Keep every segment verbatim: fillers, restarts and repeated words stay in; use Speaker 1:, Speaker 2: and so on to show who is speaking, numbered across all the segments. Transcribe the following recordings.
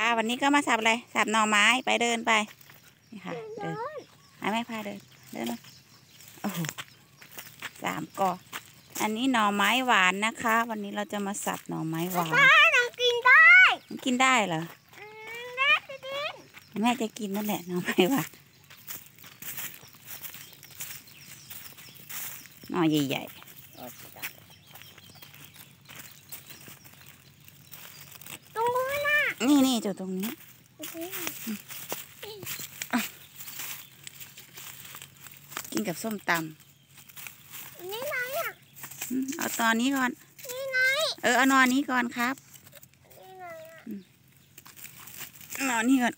Speaker 1: วันนี้ก็มาสับอะไรสับหน่อไม้ไปเดินไปนี่ค่ะเดินไอ้ไม่พาเดินเดินเลยโอ้โหสามกออันนี้หน่อไม้หวานนะคะ วันนี้เราจะมาสับหน่อไม้หวาน
Speaker 2: กินได้
Speaker 1: กินได้เหรอแม่จะกินนั่นแหละหน่อไม้หวานหน่อใหญ่ๆนี่นี่จุดตรงนี้กินกับส้มตำ
Speaker 2: นี่ไหนอ่ะ
Speaker 1: เอาตอนนี้ก่อน
Speaker 2: นี่ไหน
Speaker 1: เออเอานอนนี้ก่อนครับ
Speaker 2: นี่ไหนอ่ะ
Speaker 1: นอนนี้ก่อน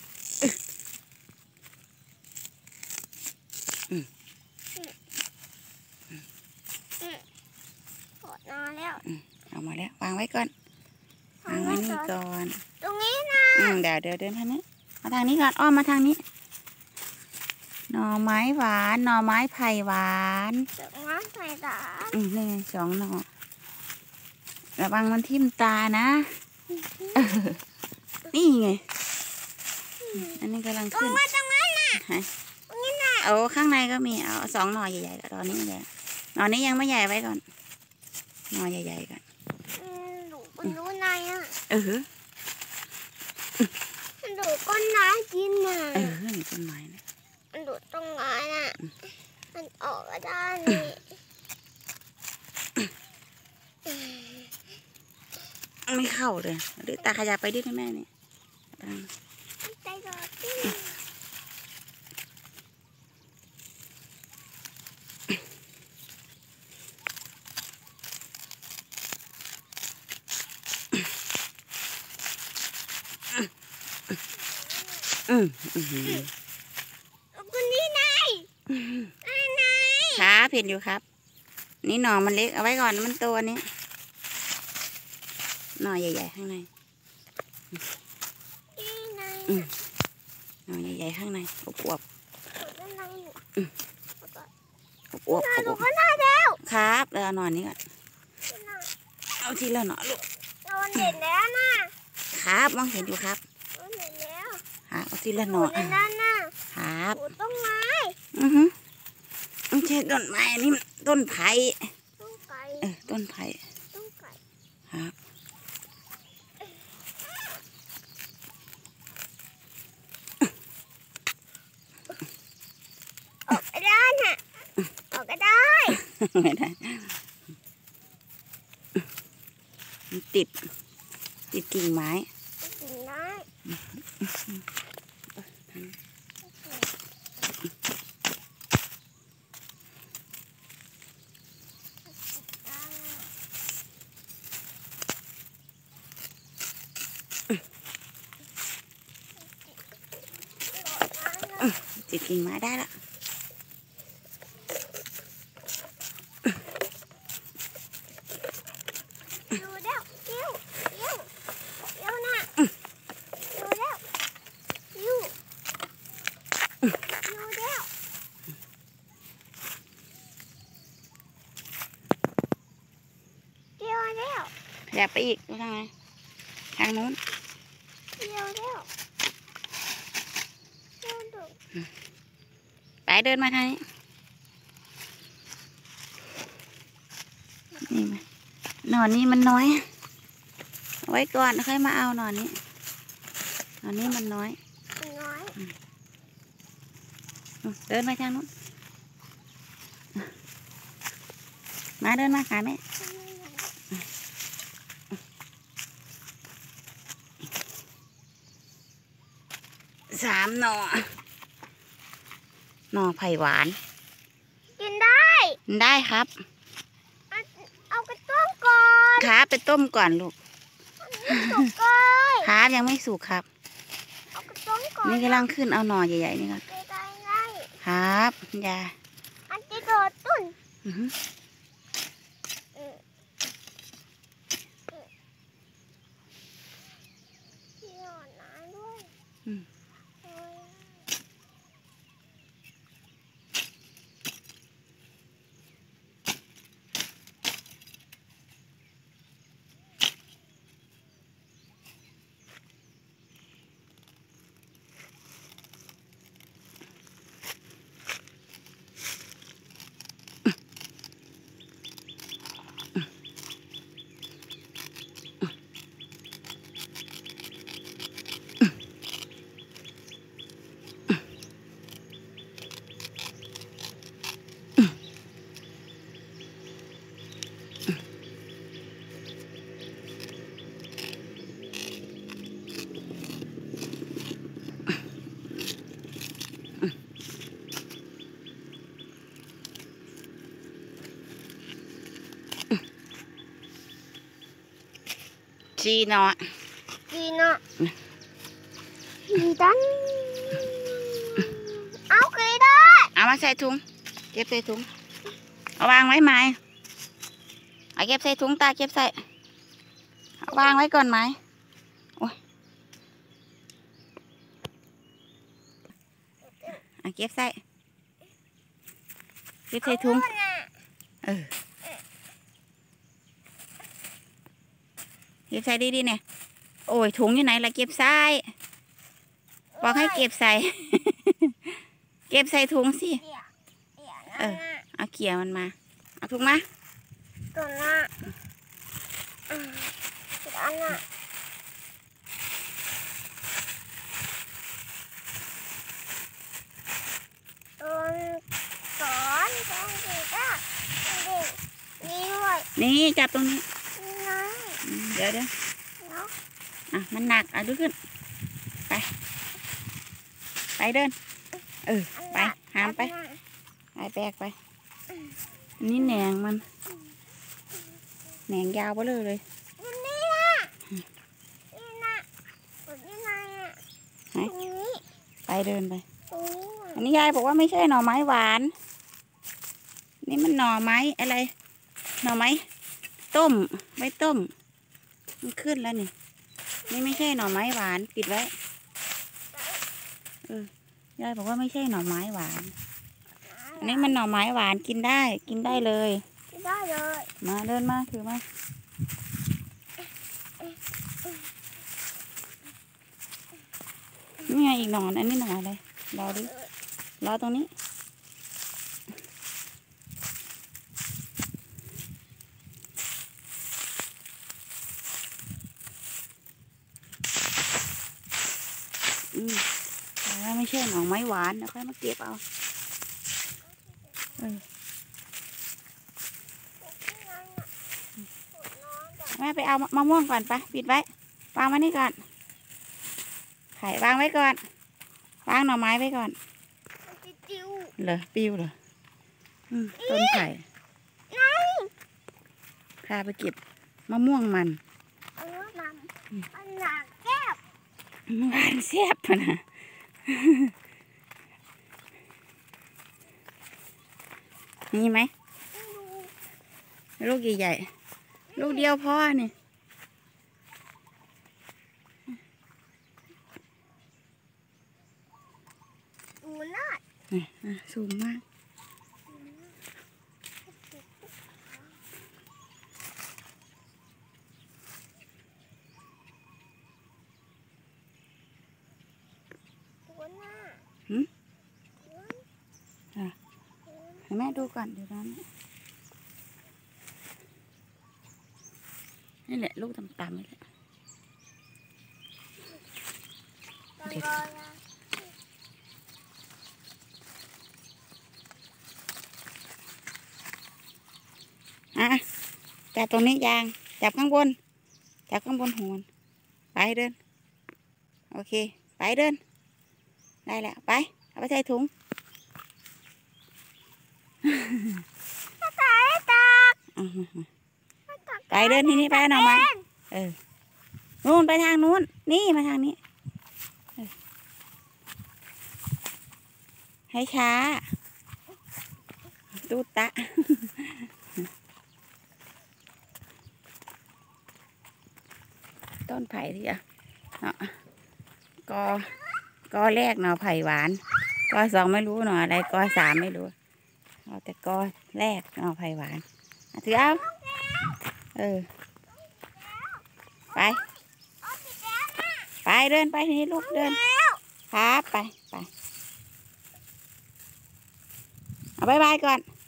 Speaker 2: หมดนอนแล้ว
Speaker 1: เอามาแล้ววางไว้ก่อนวางไว้นี่ก่อน
Speaker 2: ตรงนี้นะ
Speaker 1: อืมเดี๋ยวเดี๋ยวเดินทางนี้มาทางนี้ก่อนอ้อมมาทางนี้หน่อไม้หวานหน่อไม้ไผ่หวาน
Speaker 2: หน่อไม้ไผ่หวาน
Speaker 1: อืมนี่สองหน่อระวังมันทิ่มตานะนี่ไงอันนี้กำลังขึ้น
Speaker 2: ตรงนั้นน่ะตรงนี้น่ะ
Speaker 1: เอาข้างในก็มีเอาสองหน่อใหญ่ๆกับตอนนี้เลยหน่อนี้ยังไม่ใหญ่ไว้ก่อนหน่อใหญ่ๆก่อน
Speaker 2: หนูมันรู้ไงอ่ะ
Speaker 1: เออ
Speaker 2: มันดูก้นน้ำกินน่ะ
Speaker 1: เออนี่ต้นไม้นะ
Speaker 2: มันดูตรงไหนน่ะมันออกก็ได้นี่
Speaker 1: ไม่เข้าเลยดิตาขยับไปดิให้แม่เนี่ย
Speaker 2: ใจรอที่
Speaker 1: อืม
Speaker 2: คนนี้นายนาย
Speaker 1: ขาเผ็ดอยู่ครับนี่หน่อมันเล็กเอาไว้ก่อนมันตัวนี้หน่อใหญ่ๆข้างในหน่อใหญ่ๆข้างในอวบๆอวบๆ
Speaker 2: ลูกก็น่าเร็ว
Speaker 1: ครับแล้วเอาหน่อนี้ก่อนเอาทีละหน่อลูก
Speaker 2: โดนเด็ดแล้วนะครับ
Speaker 1: มองเห็นอยู่ครับ
Speaker 2: โดนเด็ดแล้ว
Speaker 1: ครับเอาทีละหน่อ
Speaker 2: นั่นน่ะ
Speaker 1: ครับ
Speaker 2: ต้นไม้
Speaker 1: อือฮึไม่ใช่ต้นไม้นี่มันต้นไผ่
Speaker 2: ต้นไผ่
Speaker 1: เออต้นไผ่
Speaker 2: ต้นไผ่
Speaker 1: ครับ
Speaker 2: ออกก็ได้น่ะออกก็ได้
Speaker 1: ไม่ได้มันติดติดกิ่งไม้
Speaker 2: กิ่งไม้
Speaker 1: ติดกิ่งไม้ได้ละ
Speaker 2: ดูเร็วเร็วเร็วเร็วนะดูเร็วเร็วดูเร็วเร็วเร็ว
Speaker 1: อย่าไปอีกดูทางไหนทางนู้น
Speaker 2: เร็วเร็วเร็วดู
Speaker 1: ไปเดินมาทางนี้นี่มาหน่อนี้มันน้อยเอาไว้ก่อนค่อยมาเอาหน่อนี้หน่อนี้มันน้อย
Speaker 2: น้อย
Speaker 1: เดินมาทางนู้นมาเดินมาขาแม่สามหน่อหน่อไผ่หวาน
Speaker 2: กินได้
Speaker 1: ได้ครับ
Speaker 2: เอาไปต้มก่อน
Speaker 1: ครับไปต้มก่อนลูกครับยังไม่สุกครับ
Speaker 2: เอาไปต้มก่อน
Speaker 1: นี่กำลังขึ้นเอาหน่อใหญ่ๆนี่ก่อนครับอย่า
Speaker 2: อันที่โดดตุ้น
Speaker 1: จีเนาะ
Speaker 2: จีเนาะจีดันเอากี่ได้
Speaker 1: เอามาใส่ถุงเก็บใส่ถุงเอาวางไว้ไหมเอาเก็บใส่ถุงตาเก็บใส่เอาวางไว้ก่อนไหมโอ้ยเอาเก็บใส่เก็บใส่ถุงเออเก็บใส่ดีๆเนี่ยโอ้ยถุงอยู่ไหนล่ะเก็บใส่บอกให้เก็บใส่ เก็บใส่ถุงสิเออเอาเกี่ยวมันมาเอาถุงมา
Speaker 2: ตัวน่ะอืมตัวน่ะตัวสอนสองสี่เก้านี่ด้วย
Speaker 1: นี่จับตรงนี้
Speaker 2: นี่น้อย
Speaker 1: อืมเดี๋ยวเดี๋ยว
Speaker 2: เนาะ
Speaker 1: อ่ะมันหนักอ่ะดูขึ้นไปไปเดินเออไปหามไปไปแบกไปอันนี่แหนงมันแหนงยาวไปเลยเลย
Speaker 2: นี่นะนี่นะตัวนี้ไงอ่ะตรงนี้
Speaker 1: ไปเดินไป
Speaker 2: ตรงนี้
Speaker 1: อันนี้ยายบอกว่าไม่ใช่หน่อไม้หวาน นี่มันหน่อไม้อะไร หน่อไม้ต้มไว้ต้ม มันขึ้นแล้วนี่ นี่ไม่ใช่หน่อไม้หวานปิดไว้ เออยายบอกว่าไม่ใช่หน่อไม้หวาน อันนี้มันหน่อไม้หวานกินได้ กินได้เลย
Speaker 2: ได้เลย
Speaker 1: มาเดินมาถือมานี่ไงอีกหน่ออันนี้หน่ออะไรรอดิรอตรงนี้อืมแล้วไม่ใช่หน่อไม้หวานนะค่อยมาเก็บเอาเออแม่ไปเอามะม่วงก่อนไปปิดไว้วางไว้นี่ก่อนไข่วางไว้ก่อนวางหน่อไม้ไว้ก่อน
Speaker 2: จิ๋ว
Speaker 1: เหรอปิวเหรออืมต้นไผ่พาไปเก็บมะม่วงมัน
Speaker 2: เอาเนื้อลำอันหนักแก้ว
Speaker 1: หวานแซ่บพะนะนี่ไหมลูกใหญ่ๆลูกเดียวพอนี่
Speaker 2: ดูน่า
Speaker 1: นี่อ่ะสูงมาก
Speaker 2: ดูน่า
Speaker 1: หืมอ่ะให้แม่ดูก่อนเดี๋ยวนั้นนี่แหละลูกต่ำๆนี่แหละ
Speaker 2: ตังกอนะ
Speaker 1: อ่ะจับตรงนี้ยางจับข้างบนจับข้างบนหัวมันไปเดินโอเคไปเดินได้แล้วไปเอาไปใส่ถุง
Speaker 2: ตายตาก
Speaker 1: อ่ะไปเดินทีนี้ไปเอาหน่อไม้เออนู่นไปทางนู้นนี่มาทางนี้เออให้ช้าตูตะ ต้นไผ่ที่อ่ะเนาะกอกอแรกเนาะไผ่หวานกอสองไม่รู้เนาะอะไรกอสามไม่รู้เอาแต่กอแรกเนาะไผ่หวานอ่ะถือเอาเออไป
Speaker 2: เอาสิแล้วนะ
Speaker 1: ไปเดินไปทีนี้ลูกเดิน
Speaker 2: แล้ว
Speaker 1: ครับไปไปเอาบายบายก่อน